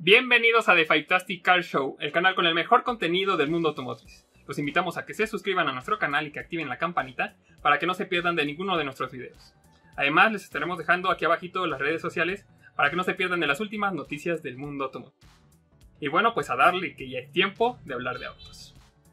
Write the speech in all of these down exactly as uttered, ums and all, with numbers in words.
Bienvenidos a The Fivetastic Car Show, el canal con el mejor contenido del mundo automotriz. Los invitamos a que se suscriban a nuestro canal y que activen la campanita para que no se pierdan de ninguno de nuestros videos. Además, les estaremos dejando aquí abajito las redes sociales para que no se pierdan de las últimas noticias del mundo automotriz. Y bueno, pues a darle que ya es tiempo de hablar de autos.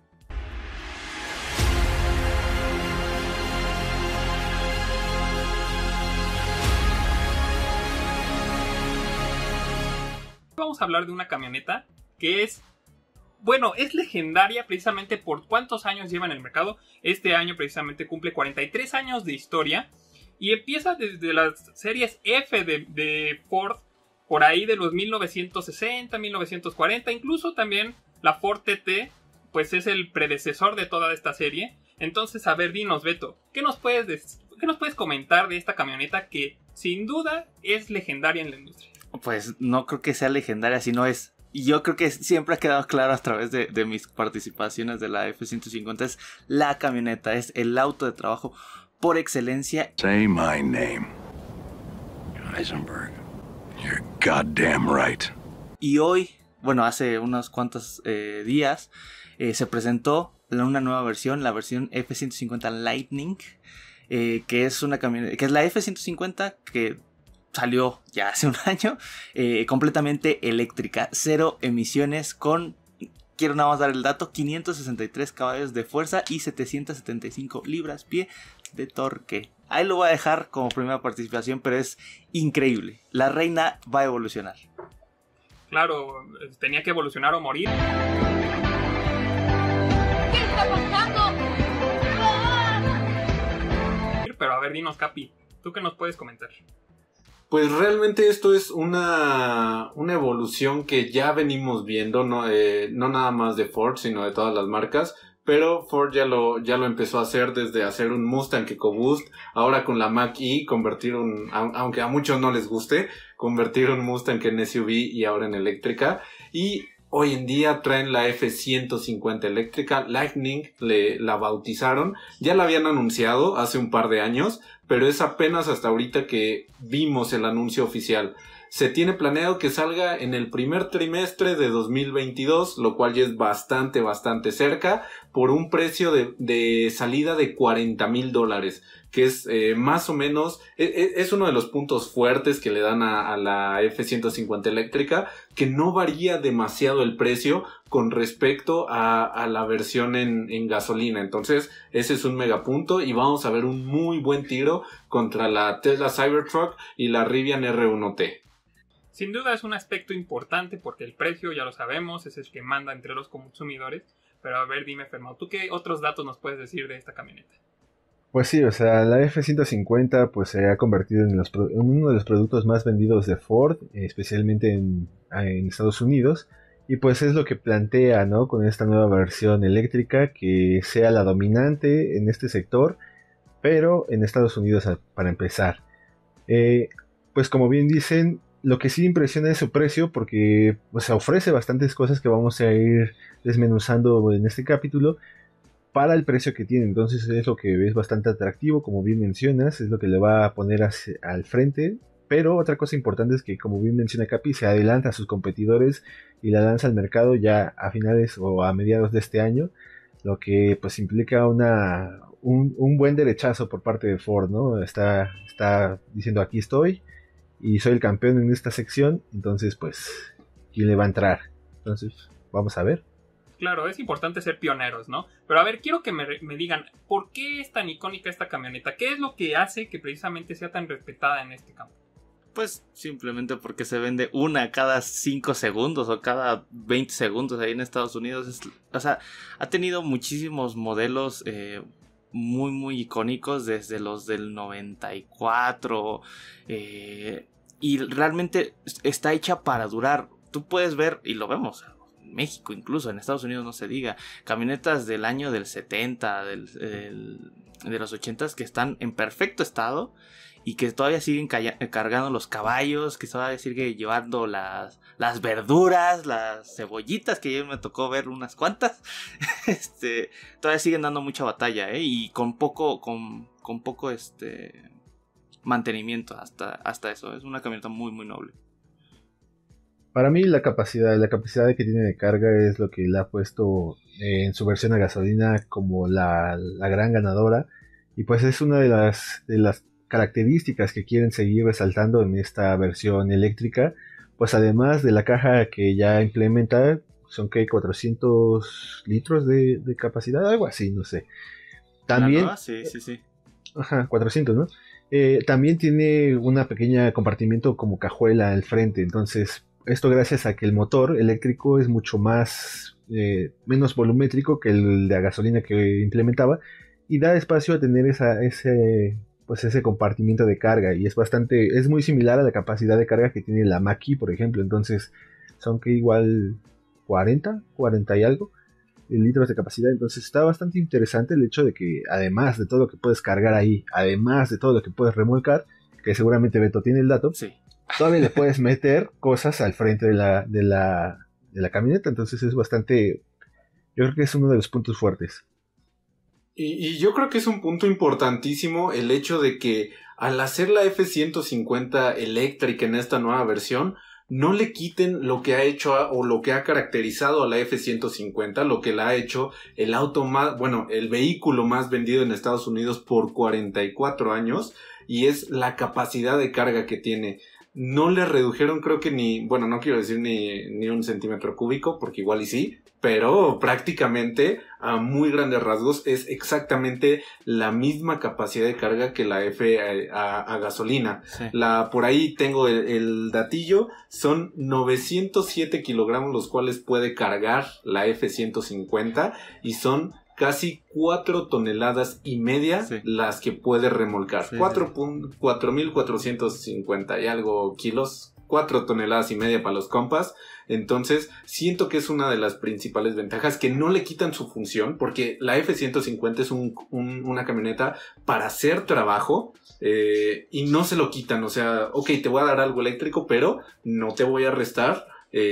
Vamos a hablar de una camioneta que es, bueno, es legendaria precisamente por cuántos años lleva en el mercado. Este año precisamente cumple cuarenta y tres años de historia y empieza desde las series F de, de Ford, por ahí de los mil novecientos sesenta, mil novecientos cuarenta, incluso también la Ford T T, pues es el predecesor de toda esta serie. Entonces, a ver, dinos, Beto, ¿qué nos puedes, qué nos puedes comentar de esta camioneta que sin duda es legendaria en la industria? Pues no creo que sea legendaria, sino es... Y yo creo que siempre ha quedado claro a través de, de mis participaciones de la F ciento cincuenta. Es la camioneta, es el auto de trabajo por excelencia. Say my name. Heisenberg. You're goddamn right. Y hoy, bueno, hace unos cuantos eh, días, eh, se presentó una nueva versión, la versión F ciento cincuenta Lightning, eh, que es una camioneta, que es la F ciento cincuenta que salió ya hace un año, eh, completamente eléctrica, cero emisiones, con, quiero nada más dar el dato, quinientos sesenta y tres caballos de fuerza y setecientas setenta y cinco libras-pie de torque. Ahí lo voy a dejar como primera participación, pero es increíble. La reina va a evolucionar. Claro, tenía que evolucionar o morir. ¿Qué está pasando? Pero a ver, dinos, Capi, ¿tú qué nos puedes comentar? Pues realmente esto es una, una evolución que ya venimos viendo, no, eh, no nada más de Ford, sino de todas las marcas. Pero Ford ya lo, ya lo empezó a hacer desde hacer un Mustang EcoBoost, ahora con la Mach-E, convertir un, aunque a muchos no les guste, convertir un Mustang en S U V y ahora en eléctrica. Y hoy en día traen la F ciento cincuenta eléctrica, Lightning, le, la bautizaron. Ya la habían anunciado hace un par de años, pero es apenas hasta ahorita que vimos el anuncio oficial. Se tiene planeado que salga en el primer trimestre de dos mil veintidós, lo cual ya es bastante, bastante cerca, por un precio de, de salida de cuarenta mil dólares, que es eh, más o menos, es, es uno de los puntos fuertes que le dan a, a la F ciento cincuenta eléctrica, que no varía demasiado el precio con respecto a, a la versión en, en gasolina. Entonces, ese es un megapunto y vamos a ver un muy buen tiro contra la Tesla Cybertruck y la Rivian R uno T. Sin duda es un aspecto importante porque el precio, ya lo sabemos, es el que manda entre los consumidores. Pero a ver, dime, Fermao, ¿tú qué otros datos nos puedes decir de esta camioneta? Pues sí, o sea, la F ciento cincuenta pues se ha convertido en, los, en uno de los productos más vendidos de Ford, especialmente en, en Estados Unidos. Y pues es lo que plantea, ¿no? Con esta nueva versión eléctrica, que sea la dominante en este sector, pero en Estados Unidos para empezar. Eh, pues como bien dicen, lo que sí impresiona es su precio, porque pues, ofrece bastantes cosas que vamos a ir desmenuzando en este capítulo para el precio que tiene. Entonces es lo que es bastante atractivo, como bien mencionas, es lo que le va a poner hacia, al frente. Pero otra cosa importante es que, como bien menciona Capi, se adelanta a sus competidores y la lanza al mercado ya a finales o a mediados de este año, lo que pues implica una, un, un buen derechazo por parte de Ford, ¿no? Está, está diciendo, aquí estoy y soy el campeón en esta sección, entonces pues, ¿quién le va a entrar? Entonces, vamos a ver. Claro, es importante ser pioneros, ¿no? Pero a ver, quiero que me, me digan, ¿por qué es tan icónica esta camioneta? ¿Qué es lo que hace que precisamente sea tan respetada en este campo? Pues simplemente porque se vende una cada cinco segundos o cada veinte segundos ahí en Estados Unidos. Es, o sea, ha tenido muchísimos modelos eh, muy, muy icónicos desde los del noventa y cuatro. Eh, y realmente está hecha para durar. Tú puedes ver, y lo vemos en México incluso, en Estados Unidos no se diga, camionetas del año del setenta, del, el, de los ochenta que están en perfecto estado y que todavía siguen cargando los caballos, que todavía siguen llevando las, las verduras, las cebollitas, que ya me tocó ver unas cuantas. este, todavía siguen dando mucha batalla, ¿eh? Y con poco, con, con poco este mantenimiento hasta, hasta eso. Es una camioneta muy muy noble. Para mí la capacidad, la capacidad que tiene de carga es lo que le ha puesto eh, en su versión a gasolina como la, la gran ganadora. Y pues es una de las, de las características que quieren seguir resaltando en esta versión eléctrica. Pues además de la caja que ya implementa, son que cuatrocientos litros de, de capacidad, algo así, no sé. También, nueva, sí, sí, sí. Ajá, cuatrocientos, ¿no? Eh, también tiene una pequeña compartimiento como cajuela al frente, entonces esto gracias a que el motor eléctrico es mucho más eh, menos volumétrico que el de la gasolina que implementaba y da espacio a tener esa, ese pues ese compartimiento de carga y es bastante es muy similar a la capacidad de carga que tiene la Mach-E, por ejemplo. Entonces son que igual cuarenta, cuarenta y algo litros de capacidad. Entonces está bastante interesante el hecho de que además de todo lo que puedes cargar ahí, además de todo lo que puedes remolcar, que seguramente Beto tiene el dato, sí, todavía le puedes meter cosas al frente de la, de la, de la camioneta. Entonces es bastante, yo creo que es uno de los puntos fuertes. Y, y yo creo que es un punto importantísimo el hecho de que al hacer la F ciento cincuenta eléctrica en esta nueva versión, no le quiten lo que ha hecho a, o lo que ha caracterizado a la F ciento cincuenta, lo que la ha hecho el auto más, bueno, el vehículo más vendido en Estados Unidos por cuarenta y cuatro años, y es la capacidad de carga que tiene. No le redujeron, creo que ni, bueno, no quiero decir ni, ni un centímetro cúbico, porque igual y sí, pero prácticamente a muy grandes rasgos es exactamente la misma capacidad de carga que la F a, a, a gasolina. sí. La, por ahí tengo el, el datillo, son novecientos siete kilogramos los cuales puede cargar la F ciento cincuenta y son casi cuatro toneladas y media sí. las que puede remolcar. Sí, cuatro mil cuatrocientos cincuenta y algo kilos, cuatro toneladas y media para los compas. Entonces siento que es una de las principales ventajas, que no le quitan su función, porque la F ciento cincuenta es un, un, una camioneta para hacer trabajo eh, y no se lo quitan. O sea, ok, te voy a dar algo eléctrico, pero no te voy a restar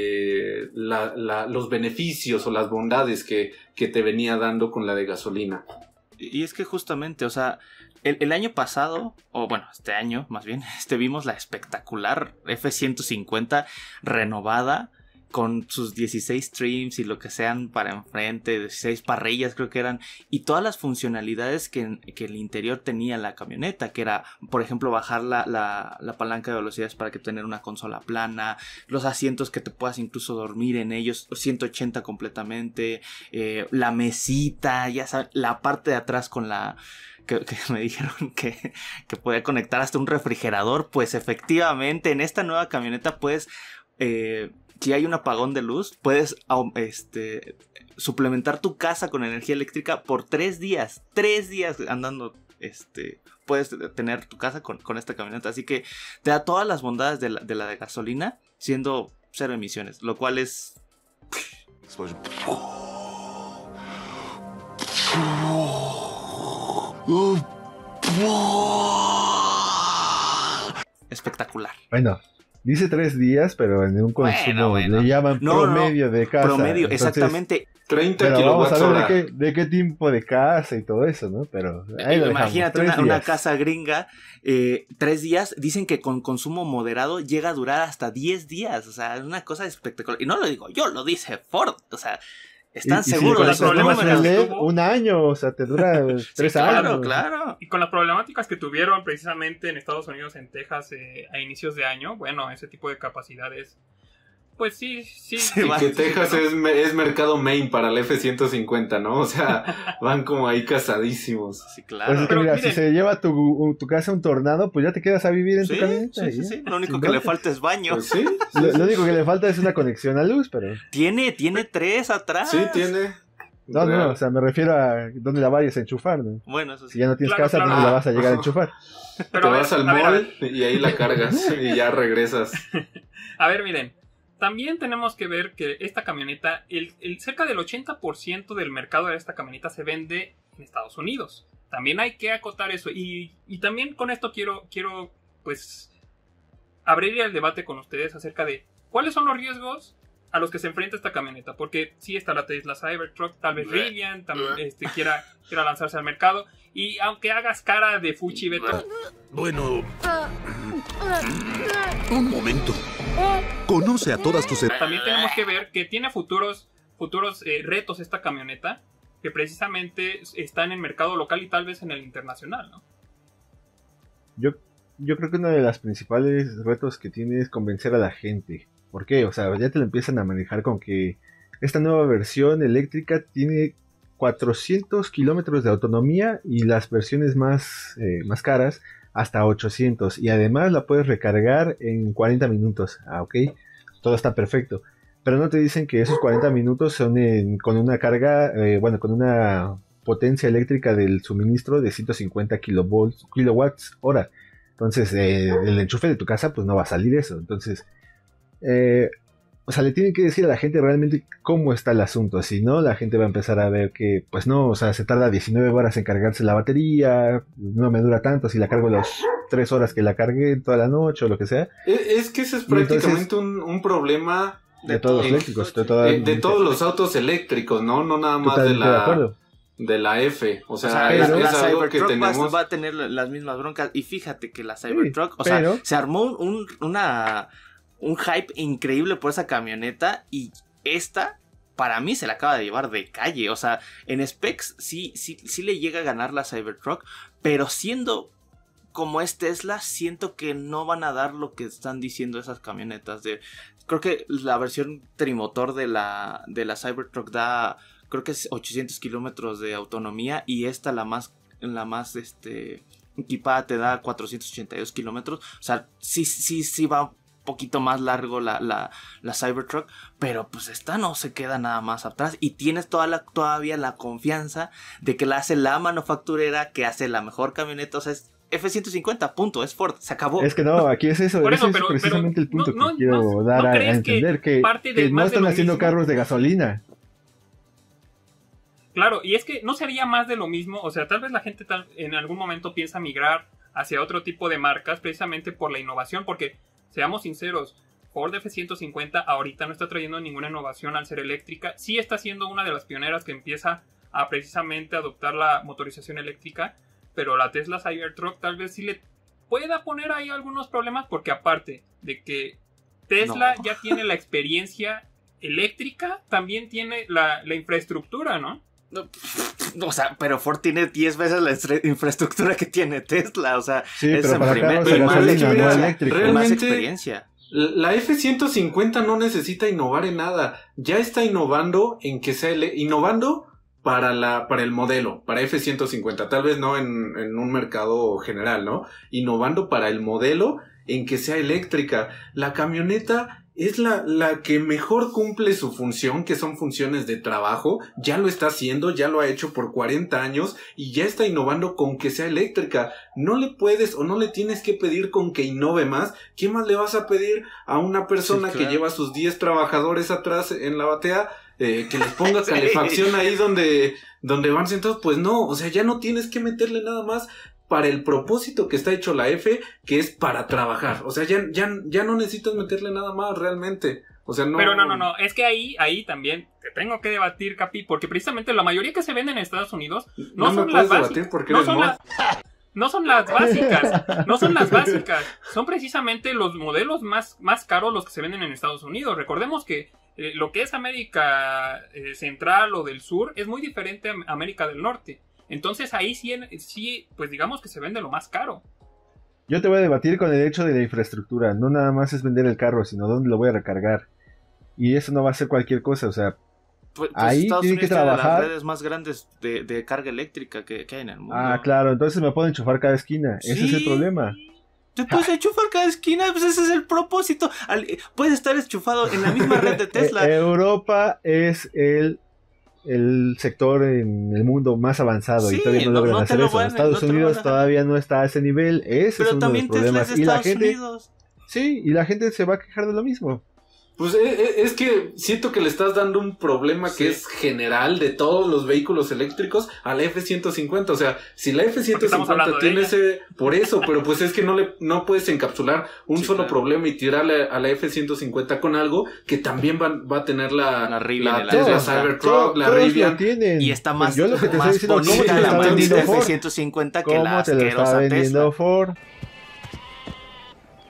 Eh, la, la, los beneficios o las bondades que, que te venía dando con la de gasolina. Y es que justamente, o sea, el, el año pasado, o bueno, este año más bien, este vimos la espectacular F ciento cincuenta renovada con sus dieciséis trims y lo que sean para enfrente, dieciséis parrillas creo que eran, y todas las funcionalidades que, que el interior tenía la camioneta, que era, por ejemplo, bajar la, la, la palanca de velocidades para que tener una consola plana, los asientos que te puedas incluso dormir en ellos, ciento ochenta completamente, eh, la mesita, ya sabes, la parte de atrás con la... Que, que me dijeron que, que podía conectar hasta un refrigerador. Pues efectivamente en esta nueva camioneta puedes... Eh, si hay un apagón de luz, puedes este, suplementar tu casa con energía eléctrica por tres días. Tres días andando, este, puedes tener tu casa con, con esta camioneta. Así que te da todas las bondades de la de, la de gasolina, siendo cero emisiones, lo cual es... espectacular. Bueno, dice tres días, pero en un consumo bueno, bueno. le llaman no, promedio no, de casa. Promedio, Entonces, exactamente. treinta pero kilowatts vamos a ver hora. de qué, de qué tipo de casa y todo eso, ¿no? Pero ahí lo imagínate dejamos, una, una días. casa gringa, eh, tres días, dicen que con consumo moderado llega a durar hasta diez días, o sea, es una cosa espectacular. Y no lo digo yo, lo dice Ford, o sea, están y, y seguros si de le sus problemas problemas números. que L E D, tuvo. un año, o sea, te dura tres Sí, claro, años. claro. Y con las problemáticas que tuvieron precisamente en Estados Unidos, en Texas, eh, a inicios de año, bueno, ese tipo de capacidades, pues sí, sí. Se sí, va. Que sí, Texas ¿no? es, me- es mercado main para la F ciento cincuenta, ¿no? O sea, van como ahí casadísimos. Sí, Pues claro. es que Pero mira, miren. si se lleva tu, tu casa un tornado, pues ya te quedas a vivir en Sí, tu camioneta. sí, y sí, ya. sí. Lo único Sin que le bronca. falta es baño. Pues sí. sí, Lo, sí. lo único que le falta es una conexión a luz, pero... Tiene, tiene tres atrás. Sí, tiene. No, Real. no, o sea, me refiero a dónde la vayas a enchufar, ¿no? Bueno, eso sí. Si ya no tienes Claro, casa, claro. ¿dónde la vas a llegar a Ah. enchufar? Pero Te a ver, vas al a ver, a mall ver. y ahí la cargas y ya regresas. A ver, miren, también tenemos que ver que esta camioneta, el, el cerca del ochenta por ciento del mercado de esta camioneta se vende en Estados Unidos. También hay que acotar eso. Y, y también con esto quiero, quiero, pues, abrir el debate con ustedes acerca de cuáles son los riesgos a los que se enfrenta esta camioneta. Porque sí está la Tesla Cybertruck, tal vez Rivian también este, quiera, quiera lanzarse al mercado. Y aunque hagas cara de fuchi, Beto, Bueno, Un momento. Conoce a todas tus... También tenemos que ver que tiene futuros, futuros eh, retos esta camioneta, que precisamente está en el mercado local y tal vez en el internacional, ¿no? Yo, yo creo que uno de los principales retos que tiene es convencer a la gente. ¿Por qué? O sea, ya te lo empiezan a manejar con que esta nueva versión eléctrica tiene cuatrocientos kilómetros de autonomía y las versiones más, eh, más caras hasta ochocientos. Y además la puedes recargar en cuarenta minutos. Ah, ok. Todo está perfecto. Pero no te dicen que esos cuarenta minutos son en, con una carga, eh, bueno, con una potencia eléctrica del suministro de ciento cincuenta kilovolts, kilowatts hora. Entonces, eh, el enchufe de tu casa, pues no va a salir eso. Entonces, eh, o sea, le tienen que decir a la gente realmente cómo está el asunto. Si no, la gente va a empezar a ver que, pues no, o sea, se tarda diecinueve horas en cargarse la batería, no me dura tanto si la cargo las tres horas que la cargué toda la noche o lo que sea. Es, es que ese es prácticamente entonces, un, un problema... De, de todos los eléctricos, de, toda, de, de todos los autos eléctricos, ¿no? No nada más de la, de, de la F. O sea, o sea es, la, es la algo que tenemos. Va a tener las mismas broncas. Y fíjate que la Cybertruck, sí, o pero... sea, se armó un, una, un hype increíble por esa camioneta. Y esta, para mí, se la acaba de llevar de calle. O sea, en specs sí, sí, sí le llega a ganar la Cybertruck. Pero siendo como es Tesla, siento que no van a dar lo que están diciendo esas camionetas de... Creo que la versión trimotor de la, de la Cybertruck da, creo que es ochocientos kilómetros de autonomía, y esta, la más, la más este, equipada, te da cuatrocientos ochenta y dos kilómetros. O sea, sí, sí, sí va un poquito más largo la, la, la Cybertruck, pero pues esta no se queda nada más atrás, y tienes toda la, todavía la confianza de que la hace la manufacturera que hace la mejor camioneta. O sea, es F ciento cincuenta, punto, es Ford, se acabó. Es que no, aquí es eso, Por eso, ese pero, es precisamente pero, el punto no, que no, quiero no, dar ¿no a, a que entender, que, parte que de, no están de haciendo mismo? carros de gasolina. Claro, y es que no sería más de lo mismo, o sea, tal vez la gente tal, en algún momento piensa migrar hacia otro tipo de marcas precisamente por la innovación, porque, seamos sinceros, Ford F ciento cincuenta ahorita no está trayendo ninguna innovación al ser eléctrica. Sí está siendo una de las pioneras que empieza a precisamente adoptar la motorización eléctrica, pero la Tesla Cybertruck tal vez sí le pueda poner ahí algunos problemas, porque aparte de que Tesla no. ya tiene la experiencia eléctrica, también tiene la, la infraestructura, ¿no? No, o sea, pero Ford tiene diez veces la infraestructura que tiene Tesla, o sea, sí, es pero en para primer, carros de más gasolina, no experiencia, eléctrico. Realmente, más experiencia. La F ciento cincuenta no necesita innovar en nada, ya está innovando en que sea ele- innovando para la para el modelo, para F ciento cincuenta, tal vez no en, en un mercado general, ¿no? Innovando para el modelo en que sea eléctrica. La camioneta es la, la que mejor cumple su función, que son funciones de trabajo. Ya lo está haciendo, ya lo ha hecho por cuarenta años y ya está innovando con que sea eléctrica. No le puedes o no le tienes que pedir con que innove más. ¿Qué más le vas a pedir a una persona sí, claro. que lleva sus diez trabajadores atrás en la batea? Eh, que les ponga sí. calefacción ahí donde, donde van sentados. Pues no, o sea, ya no tienes que meterle nada más para el propósito que está hecho la F, que es para trabajar. O sea, ya, ya, ya no necesitas meterle nada más realmente. O sea, no... Pero no, no, no. Es que ahí, ahí también te tengo que debatir, Capi, porque precisamente la mayoría que se venden en Estados Unidos no, no son me las puedes básicas. debatir porque no eres son mod. las No son las básicas, no son las básicas, son precisamente los modelos más, más caros los que se venden en Estados Unidos. Recordemos que eh, lo que es América eh, Central o del Sur es muy diferente a América del Norte. Entonces ahí sí, sí, pues digamos que se vende lo más caro. Yo te voy a debatir con el hecho de la infraestructura. No nada más es vender el carro, sino dónde lo voy a recargar. Y eso no va a ser cualquier cosa, o sea... Pues, pues ahí tiene que trabajar. Las redes más grandes de, de carga eléctrica que, que hay en el mundo. Ah, claro, entonces me puedo enchufar cada esquina. ¿Sí? Ese es el problema. Te puedes enchufar cada esquina, pues ese es el propósito. Al, puedes estar enchufado en la misma red de Tesla. Europa es el, el sector en el mundo más avanzado sí, y todavía no, no logran no hacer eso. Van, Estados no Unidos todavía no está a ese nivel. Ese Pero es uno también de los problemas. Tesla es de Estados y la gente, Unidos. Sí, y la gente se va a quejar de lo mismo. Pues es que siento que le estás dando un problema sí. que es general de todos los vehículos eléctricos a la F ciento cincuenta. O sea, si la F ciento cincuenta tiene ese... Por eso, pero pues es que no le no puedes encapsular un sí, solo claro. problema y tirarle a la F ciento cincuenta con algo que también va, va a tener la, la Rivian, la Tesla Cybertruck, la Rivian. Y está más, yo lo que te más estoy diciendo, bonita ¿cómo te la está vendiendo F Ford? ciento cincuenta que ¿Cómo la te lo está vendiendo Tesla? Ford?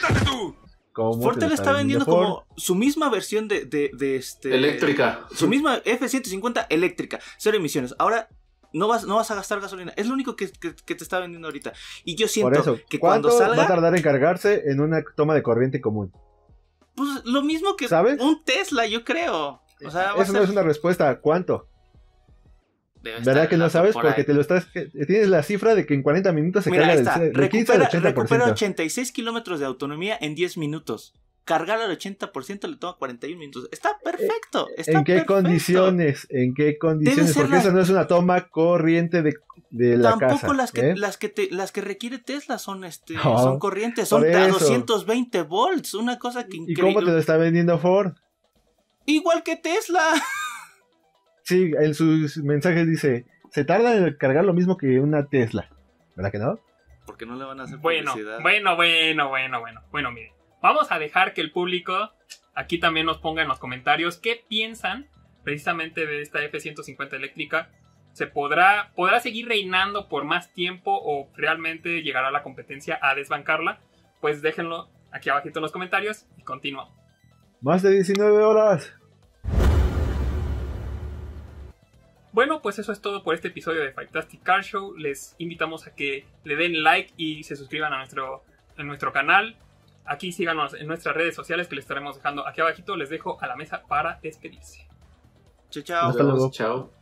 ¿Cómo Ford te te lo la está vendiendo Ford? como su misma versión de, de, de este... Eléctrica. Su misma F ciento cincuenta eléctrica, cero emisiones. Ahora no vas, no vas a gastar gasolina. Es lo único que, que, que te está vendiendo ahorita. Y yo siento Por eso, que ¿cuánto cuando salga... va a tardar en cargarse en una toma de corriente común? Pues lo mismo que ¿Sabes? un Tesla, yo creo. O sea, va a Eso no ser- es una respuesta. ¿Cuánto? debe estar ¿Verdad que el no dato sabes? por Porque ahí. te lo estás. que Tienes la cifra de que en cuarenta minutos se Mira, carga ahí del, está. ce- del quince al Recupera, ochenta por recupera ciento. ochenta y seis kilómetros de autonomía en diez minutos. Cargar al ochenta por ciento le toma cuarenta y un minutos. Está perfecto. Está ¿En qué perfecto. condiciones? ¿En qué condiciones? ser Porque las- eso no es una toma corriente de, de la Tampoco casa. las que ¿eh? las que te, las que requiere Tesla son este No, son corrientes, son por a eso. doscientos veinte volts, una cosa que ¿Y increíble. cómo te lo está vendiendo Ford? Igual que Tesla. Sí, en sus mensajes dice: se tarda en cargar lo mismo que una Tesla. ¿Verdad que no? Porque no le van a hacer Bueno, publicidad. bueno, bueno, bueno, bueno. Bueno, miren. Vamos a dejar que el público aquí también nos ponga en los comentarios qué piensan precisamente de esta F ciento cincuenta eléctrica. ¿Se podrá, podrá seguir reinando por más tiempo o realmente llegará la competencia a desbancarla? Pues déjenlo aquí abajito en los comentarios y continuamos. Más de diecinueve horas. Bueno, pues eso es todo por este episodio de Fantastic Car Show. Les invitamos a que le den like y se suscriban a nuestro, a nuestro canal. Aquí síganos en nuestras redes sociales que les estaremos dejando aquí abajito. Les dejo a la mesa para despedirse. Chao, chao. Hasta luego. Chao.